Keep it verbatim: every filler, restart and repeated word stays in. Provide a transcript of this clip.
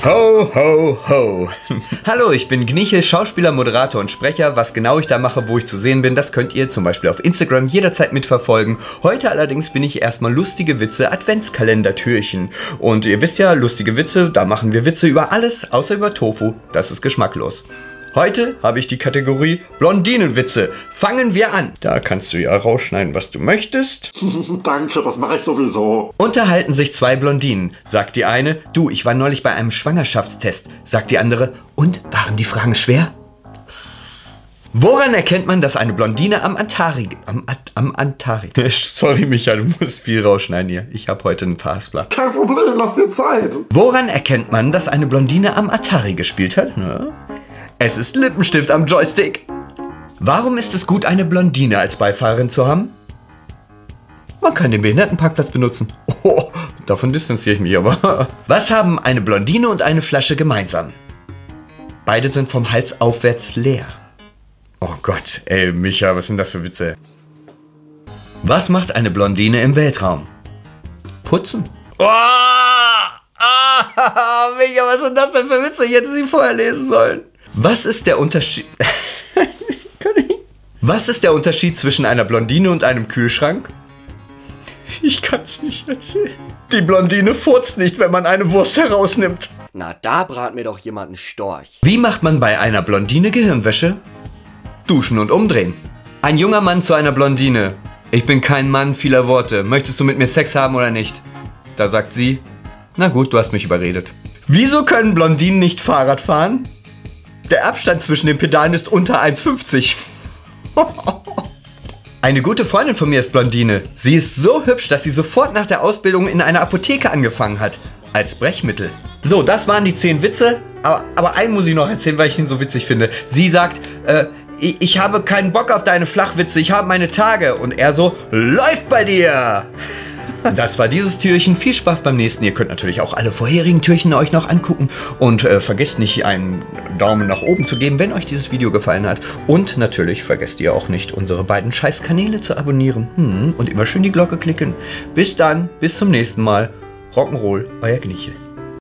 Ho, ho, ho. Hallo, ich bin Gnichel, Schauspieler, Moderator und Sprecher. Was genau ich da mache, wo ich zu sehen bin, das könnt ihr zum Beispiel auf Instagram jederzeit mitverfolgen. Heute allerdings bin ich erstmal lustige Witze Adventskalendertürchen. Und ihr wisst ja, lustige Witze, da machen wir Witze über alles, außer über Tofu. Das ist geschmacklos. Heute habe ich die Kategorie Blondinenwitze. Fangen wir an. Da kannst du ja rausschneiden, was du möchtest. Danke, das mache ich sowieso. Unterhalten sich zwei Blondinen. Sagt die eine, du, ich war neulich bei einem Schwangerschaftstest. Sagt die andere, und, waren die Fragen schwer? Woran erkennt man, dass eine Blondine am Antari... Am, am Antari... Sorry, Micha, du musst viel rausschneiden hier. Ich habe heute einen Verhaspler. Kein Problem, lass dir Zeit. Woran erkennt man, dass eine Blondine am Atari gespielt hat? Na? Es ist Lippenstift am Joystick. Warum ist es gut, eine Blondine als Beifahrerin zu haben? Man kann den Behindertenparkplatz benutzen. Oh, davon distanziere ich mich aber. Was haben eine Blondine und eine Flasche gemeinsam? Beide sind vom Hals aufwärts leer. Oh Gott, ey, Micha, was sind das für Witze? Was macht eine Blondine im Weltraum? Putzen. Oh, ah, Micha, was sind das denn für Witze? Ich hätte sie vorher lesen sollen. Was ist der Unterschied... Was ist der Unterschied zwischen einer Blondine und einem Kühlschrank? Ich kann es nicht erzählen. Die Blondine furzt nicht, wenn man eine Wurst herausnimmt. Na, da brat mir doch jemand einen Storch. Wie macht man bei einer Blondine Gehirnwäsche? Duschen und umdrehen. Ein junger Mann zu einer Blondine. Ich bin kein Mann vieler Worte. Möchtest du mit mir Sex haben oder nicht? Da sagt sie, na gut, du hast mich überredet. Wieso können Blondinen nicht Fahrrad fahren? Der Abstand zwischen den Pedalen ist unter eins fünfzig. Eine gute Freundin von mir ist Blondine. Sie ist so hübsch, dass sie sofort nach der Ausbildung in einer Apotheke angefangen hat. Als Brechmittel. So, das waren die zehn Witze. Aber, aber einen muss ich noch erzählen, weil ich ihn so witzig finde. Sie sagt, äh, ich, ich habe keinen Bock auf deine Flachwitze, ich habe meine Tage. Und er so, läuft bei dir. Das war dieses Türchen. Viel Spaß beim nächsten. Ihr könnt natürlich auch alle vorherigen Türchen euch noch angucken. Und äh, vergesst nicht, einen Daumen nach oben zu geben, wenn euch dieses Video gefallen hat. Und natürlich vergesst ihr auch nicht, unsere beiden Scheiß-Kanäle zu abonnieren. Hm, und immer schön die Glocke klicken. Bis dann, bis zum nächsten Mal. Rock'n'Roll, euer Gnichel.